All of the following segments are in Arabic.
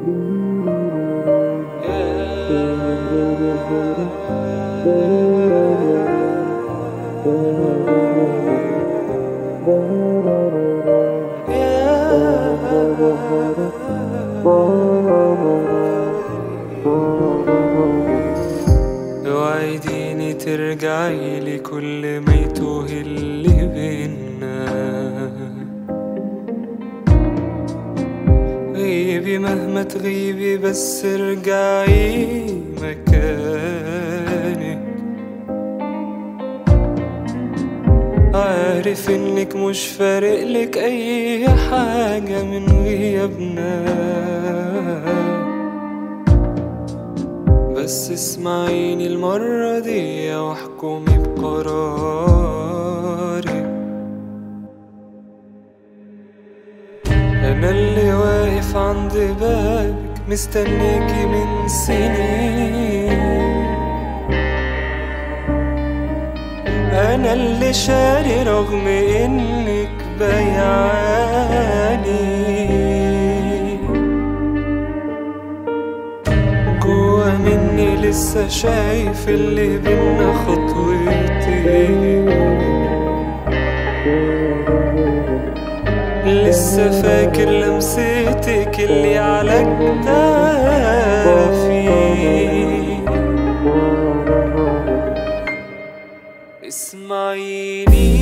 وعديني ترجعي لي كل ما يتوه اللي بينا، غيبي مهما تغيبي بس ارجعي مكانك. عارف انك مش فارقلك اي حاجة من غيابنا، بس اسمعيني المرة دي واحكمي بقراري. أنا اللي واقف عند بابك مستنيكي من سنين، أنا اللي شاري رغم إنك بيعاني. جوا مني لسه شايف اللي بينا خطوتين، لسه فاكر لمستك اللي على كتافي. اسمعيني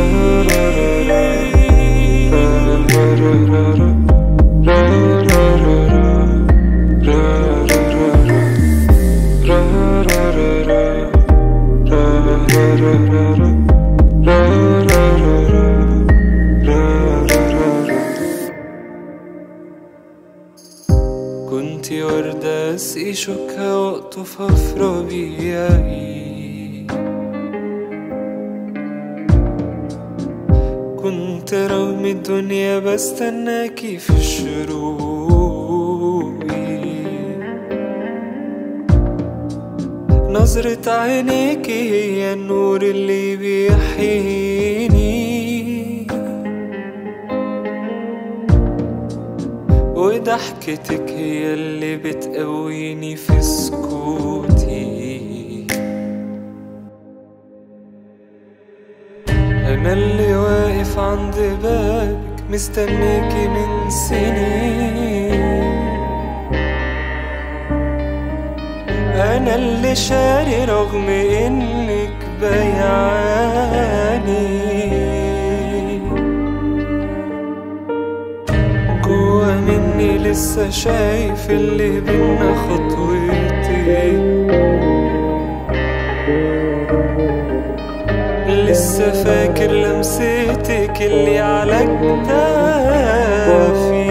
كنتي وردة اسقي شوكها واقطفها في ربيعي، كنت رغم الدنيا بستناكي في شروقي. نظرة عينيكي هي النور اللي بيحييني، وضحكتك هي اللي بتقويني في سكوتي. أنا اللي واقف عند بابك مستنيكي من سنين، أنا اللي شاري رغم إنك بيعاني. جوا مني لسه شايف اللي بينا خطوتين، لسه فاكر لمستك اللي على كتافي.